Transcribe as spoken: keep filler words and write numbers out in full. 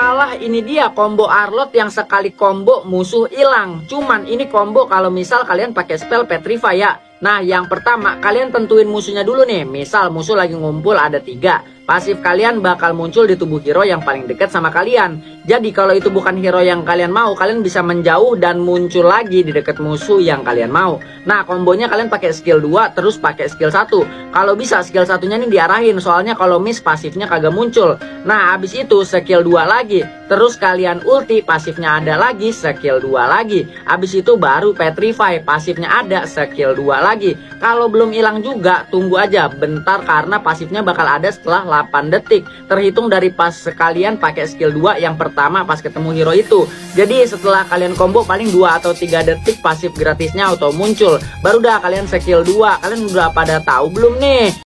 walah, ini dia combo Arlott yang sekali combo musuh hilang. Cuman ini combo kalau misal kalian pakai spell Petrify ya. Nah, yang pertama kalian tentuin musuhnya dulu nih. Misal musuh lagi ngumpul ada tiga. Pasif kalian bakal muncul di tubuh hero yang paling dekat sama kalian. Jadi kalau itu bukan hero yang kalian mau, kalian bisa menjauh dan muncul lagi di dekat musuh yang kalian mau. Nah, kombonya kalian pakai skill dua terus pakai skill satu. Kalau bisa skill satunya nih diarahin, soalnya kalau miss pasifnya kagak muncul. Nah, habis itu skill dua lagi. Terus kalian ulti, pasifnya ada lagi, skill dua lagi. Habis itu baru Petrify, pasifnya ada, skill dua lagi. Kalau belum hilang juga, tunggu aja bentar karena pasifnya bakal ada setelah delapan detik. Terhitung dari pas kalian pakai skill dua yang pertama pas ketemu hero itu. Jadi setelah kalian combo paling dua atau tiga detik pasif gratisnya auto muncul. Baru dah kalian skill dua. Kalian udah pada tahu belum nih?